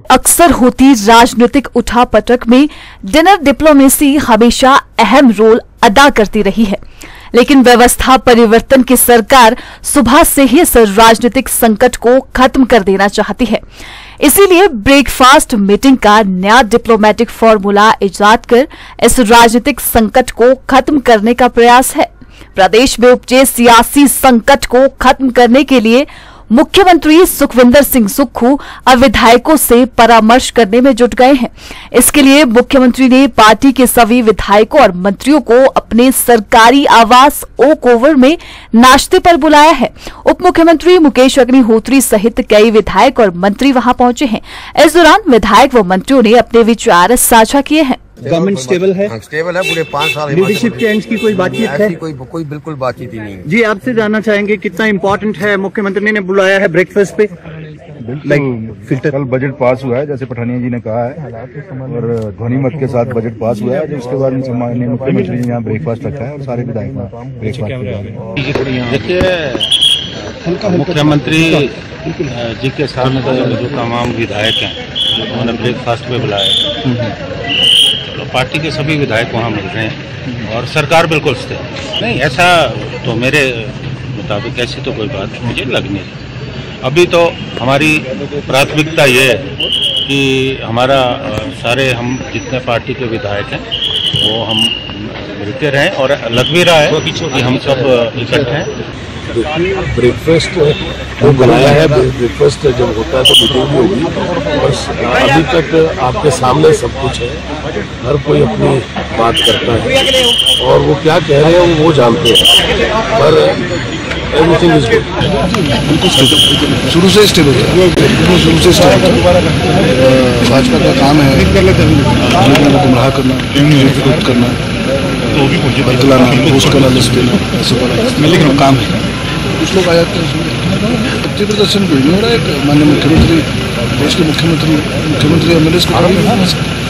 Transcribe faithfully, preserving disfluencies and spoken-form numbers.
अक्सर होती राजनीतिक उठापटक में डिनर डिप्लोमेसी हमेशा अहम रोल अदा करती रही है, लेकिन व्यवस्था परिवर्तन की सरकार सुबह से ही इस राजनीतिक संकट को खत्म कर देना चाहती है। इसीलिए ब्रेकफास्ट मीटिंग का नया डिप्लोमेटिक फॉर्मूला इजाद कर इस राजनीतिक संकट को खत्म करने का प्रयास है। प्रदेश में उपजे सियासी संकट को खत्म करने के लिए मुख्यमंत्री सुखविंदर सिंह सुक्खू अब विधायकों से परामर्श करने में जुट गए हैं। इसके लिए मुख्यमंत्री ने पार्टी के सभी विधायकों और मंत्रियों को अपने सरकारी आवास ओक ओवर में नाश्ते पर बुलाया है। उप मुख्यमंत्री मुकेश अग्निहोत्री सहित कई विधायक और मंत्री वहां पहुंचे हैं। इस दौरान विधायक व मंत्रियों ने अपने विचार साझा किए हैं। गवर्नमेंट स्टेबल है? हाँ, स्टेबल है। पूरे पाँच साल लीडरशिप के एंड की कोई बातचीत है? कोई कोई बिल्कुल बातचीत ही नहीं। जी, आपसे जानना चाहेंगे कितना इम्पोर्टेंट है, मुख्यमंत्री ने बुलाया है ब्रेकफास्ट पे? बिल्कुल, कल बजट पास हुआ है जैसे पठानिया जी ने कहा है, और ध्वनि मत के साथ बजट पास हुआ है। उसके बाद माननीय मुख्यमंत्री ने यहाँ ब्रेकफास्ट रखा है और सारे विधायक ब्रेकफास्ट। देखिए, मुख्यमंत्री जी के सामने जो तमाम विधायक हैं उन्होंने ब्रेकफास्ट पे बुलाया। चलो, पार्टी के सभी विधायक वहाँ मिल रहे हैं और सरकार बिल्कुल स्थिर नहीं। ऐसा तो मेरे मुताबिक ऐसी तो कोई बात मुझे लग नहीं। अभी तो हमारी प्राथमिकता ये है कि हमारा सारे हम जितने पार्टी के विधायक हैं वो हम मिलते रहें, और लग भी रहा है कि हम सब इकट्ठे हैं। ब्रेकफास्ट वो बनाया है, ब्रेकफास्ट जब होता है तो मीटिंग भी होगी। बस अभी तक आपके सामने सब कुछ है, हर कोई अपनी बात करता है और वो क्या कह रहे हैं वो जानते हैं, पर एवरीथिंग इज गुड। शुरू से स्टेबल है, शुरू से स्टेबल। भाजपा का काम है लोगों को गुमराह करना, करना, बरकलाना, पोस्ट करना, लिस्ट देना, लेकिन काम है। कुछ लोग आ जाते हैं, अच्छे प्रदर्शन कोई नहीं हो रहा है। माननीय मुख्यमंत्री, देश के मुख्यमंत्री मुख्यमंत्री एम एल ए को